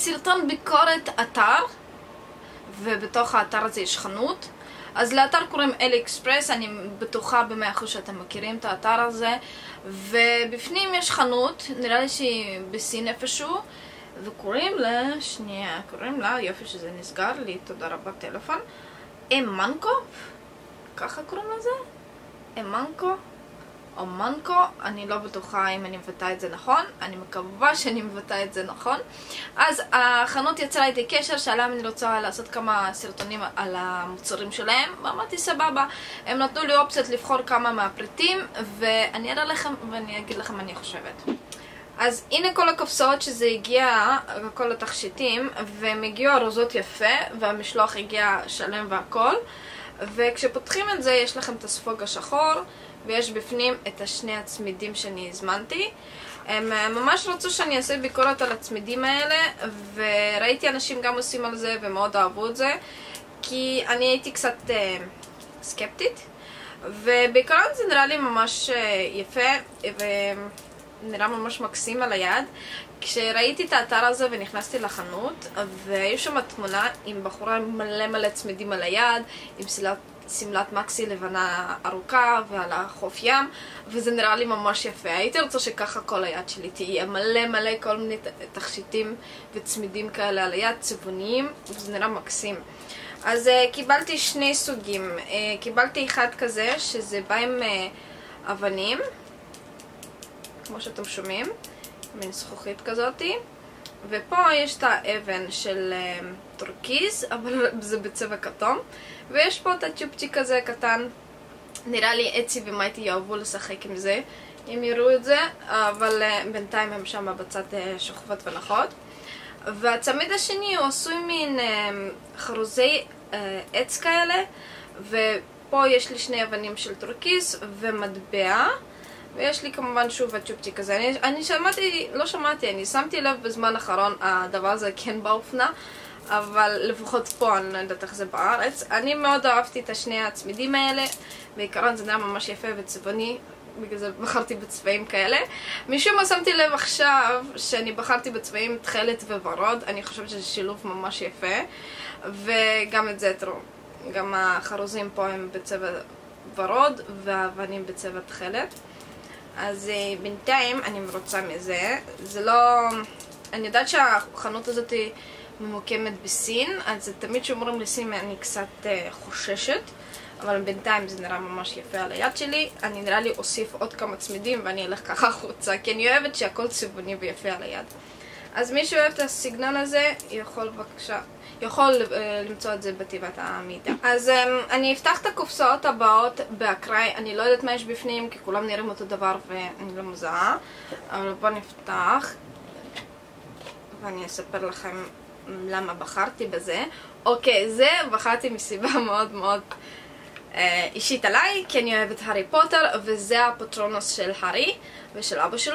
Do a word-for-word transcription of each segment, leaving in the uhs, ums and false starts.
סרטון ביקורת אתר, ובתוך האתר הזה יש חנות. אז לאתר קוראים אלי אקספרס, אני בטוחה במאה אחוז שאתם מכירים את האתר הזה. ובפנים יש חנות, נראה לי שהיא בסין איפשהו, וקוראים לה, שנייה, קוראים לה, יופי שזה נסגר לי, תודה רבה טלפון, אמנקו, ככה קוראים לזה? אמנקו? או מנקו, אני לא בטוחה אם אני מבטא את זה נכון, אני מקווה שאני מבטא את זה נכון. אז החנות יצרה איתי קשר, שאלה אם אני רוצה לעשות כמה סרטונים על המוצרים שלהם, ואמרתי סבבה. הם נתנו לי אופציות לבחור כמה מהפריטים, ואני אראה לכם ואני אגיד לכם מה אני חושבת. אז הנה כל הקופסאות שזה הגיע, כל התכשיטים, והם הגיעו ארוזות יפה, והמשלוח הגיע שלם והכל. וכשפותחים את זה יש לכם את הספוג השחור, ויש בפנים את השני הצמידים שאני הזמנתי. הם ממש רצו שאני אעשה ביקורת על הצמידים האלה, וראיתי אנשים גם עושים על זה ומאוד אהבו את זה, כי אני הייתי קצת uh, סקפטית, ובעיקרון זה נראה לי ממש uh, יפה ונראה ממש מקסים על היד. כשראיתי את האתר הזה ונכנסתי לחנות, והיו שם תמונה עם בחורה עם מלא מלא צמידים על היד, עם סילת סמלת מקסי לבנה ארוכה ועל החוף ים, וזה נראה לי ממש יפה. הייתי רוצה שככה כל היד שלי תהיה מלא מלא כל מיני תכשיטים וצמידים כאלה על היד, צבעוניים, וזה נראה מקסים. אז uh, קיבלתי שני סוגים. uh, קיבלתי אחד כזה שזה בא עם uh, אבנים, כמו שאתם שומעים, מין זכוכית כזאתי, ופה יש את האבן של uh, טורקיז, אבל זה בצבע כתום, ויש פה את הצ'ופצ'יק כזה קטן. נראה לי אצי ומייטי יאהבו לשחק עם זה אם יראו את זה, אבל uh, בינתיים הם שם בצד uh, שוכבות ונחות. והצמיד השני הוא עשוי מין uh, חרוזי uh, עץ כאלה, ופה יש לי שני אבנים של טורקיז ומטבע, ויש לי כמובן שוב הצ'ופצ'יק הזה. אני, אני שמעתי, לא שמעתי, אני שמתי לב בזמן האחרון הדבר הזה כן באופנה, אבל לפחות פה, אני לא יודעת איך זה בארץ. אני מאוד אהבתי את השני הצמידים האלה, בעיקרון זה נראה ממש יפה וצבעוני, בגלל זה בחרתי בצבעים כאלה. משום מה שמתי לב עכשיו שאני בחרתי בצבעים תכלת וורוד, אני חושבת שזה שילוב ממש יפה, וגם את זה תראו, גם החרוזים פה הם בצבע ורוד והאבנים בצבע תכלת. אז בינתיים אני מרוצה מזה. זה לא... אני יודעת שהחנות הזאת היא ממוקמת בסין, אז תמיד שאומרים לסין אני קצת uh, חוששת, אבל בינתיים זה נראה ממש יפה על היד שלי. אני נראה לי אוסיף עוד כמה צמידים ואני אלך ככה חוצה, כי אני אוהבת שהכל צבעוני ויפה על היד. אז מי שאוהב את הסגנון הזה יכול בבקשה, יכול uh, למצוא את זה בתיבת המידע. אז um, אני אפתח את הקופסאות הבאות באקראי. אני לא יודעת מה יש בפנים כי כולם נראים אותו דבר ואני לא מזהה, אבל בואו נפתח ואני אספר לכם למה בחרתי בזה. אוקיי, זה בחרתי מסיבה מאוד מאוד אה, אישית עליי, כי אני אוהבת הארי פוטר, וזה הפטרונוס של הארי ושל אבא שלו,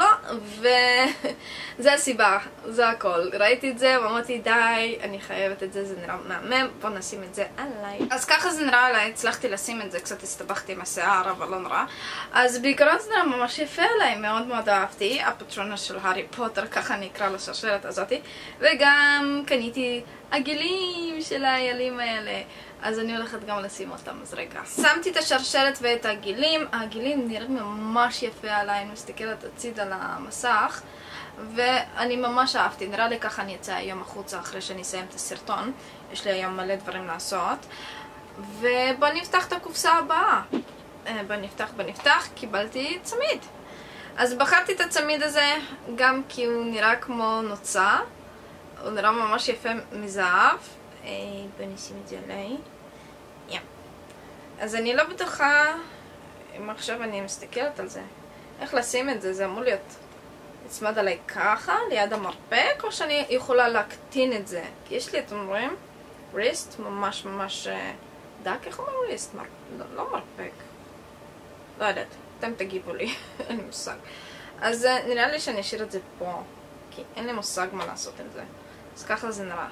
וזה הסיבה, זה הכל. ראיתי את זה ואמרתי די, אני חייבת את זה, זה נראה מהמם, בוא נשים את זה עליי. אז ככה זה נראה עליי, הצלחתי לשים את זה, קצת הסתבכתי עם השיער, אבל לא נורא. אז בעיקרון זה נראה ממש יפה עליי, מאוד מאוד אהבתי, הפטרונוס של הארי פוטר, ככה אני אקרא לשרשרת הזאתי, וגם קניתי עגלים של האיילים האלה, אז אני הולכת גם לשים אותם. אז רגע, שמתי את השרשרת ואת העגילים. העגילים נראים ממש יפה עליי, אני מסתכלת הציד על המסך, ואני ממש אהבתי. נראה לי ככה אני אצא היום החוצה אחרי שאני אסיים את הסרטון, יש לי היום מלא דברים לעשות. ובוא נפתח את הקופסה הבאה. בוא נפתח, בוא נפתח, קיבלתי צמיד. אז בחרתי את הצמיד הזה גם כי הוא נראה כמו נוצה, הוא נראה ממש יפה מזהב. בוא נשים את זה עליי. yeah. אז אני לא בטוחה אם עכשיו אני מסתכלת על זה איך לשים את זה. זה אמור להיות נצמד עליי ככה ליד המרפק, או שאני יכולה להקטין את זה, כי יש לי, אתם רואים, ריסט ממש ממש דק. איך אומר ריסט? מר... לא, לא מרפק, לא יודעת, אתם תגיבו לי. אין לי מושג. אז נראה לי שאני אשאיר את זה פה, כי אין לי מושג מה לעשות עם זה. אז ככה זה נראה.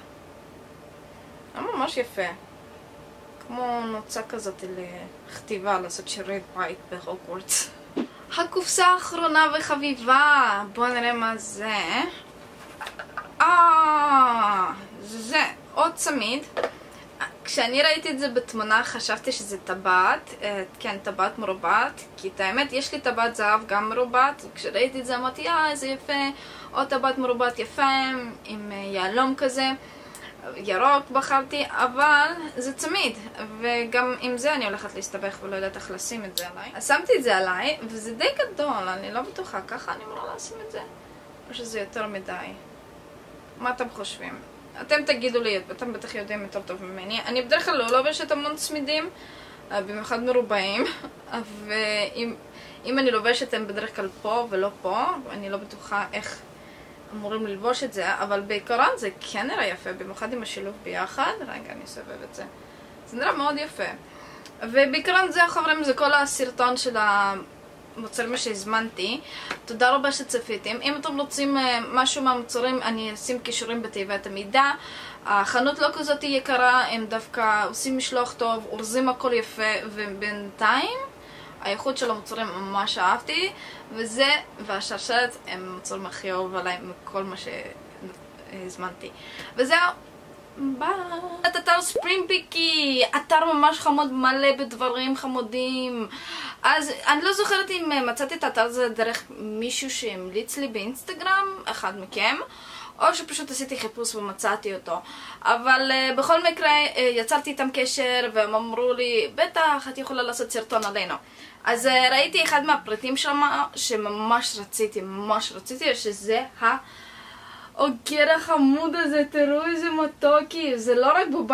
ממש יפה, כמו נוצה כזאת לכתיבה, לעשות שירי בית בהוגוורטס. הקופסה האחרונה וחביבה, בואו נראה מה זה. אה, זה עוד צמיד. כשאני ראיתי את זה בתמונה חשבתי שזה טבעת, כן, טבעת מרובעת, כי את האמת יש לי טבעת זהב גם מרובעת, וכשראיתי את זה אמרתי, אה, איזה יפה, עוד טבעת מרובעת יפה, עם יהלום כזה, ירוק בחרתי, אבל זה צמיד, וגם עם זה אני הולכת להסתבך ולא יודעת איך לשים את זה עליי. אז שמתי את זה עליי, וזה די גדול, אני לא בטוחה, ככה אני אמורה לשים את זה, או שזה יותר מדי. מה אתם חושבים? אתם תגידו לי, אתם בטח יודעים יותר טוב ממני. אני בדרך כלל לא לובשת המון צמידים, במיוחד מרובעים, ואם אם אני לובשת הם בדרך כלל פה ולא פה, ואני לא בטוחה איך אמורים ללבוש את זה, אבל בעיקרון זה כן נראה יפה, במיוחד עם השילוב ביחד. רגע, אני אסובב את זה. זה נראה מאוד יפה. ובעיקרון זה, חברים, זה כל הסרטון של המוצרים שהזמנתי. תודה רבה שצפיתם. אם אתם רוצים משהו מהמוצרים, אני אשים קישורים בתיבת המידע. החנות לא כזאת יקרה, הם דווקא עושים משלוח טוב, אורזים הכל יפה, ובינתיים האיכות של המוצרים ממש אהבתי, וזה והשרשרת הם המוצרים הכי אהוב עליי מכל מה שהזמנתי. וזהו, ביי. את אתר ספרינג פיקי, אתר ממש חמוד, מלא בדברים חמודים. אז אני לא זוכרת אם מצאתי את האתר הזה דרך מישהו שהמליץ לי באינסטגרם, אחד מכם, או שפשוט עשיתי חיפוש ומצאתי אותו. אבל uh, בכל מקרה uh, יצרתי איתם קשר והם אמרו לי, בטח את יכולה לעשות סרטון עלינו. אז uh, ראיתי אחד מהפריטים שם שממש רציתי, ממש רציתי, שזה האוגר החמוד הזה, תראו איזה מתוקי, זה לא רק בובה.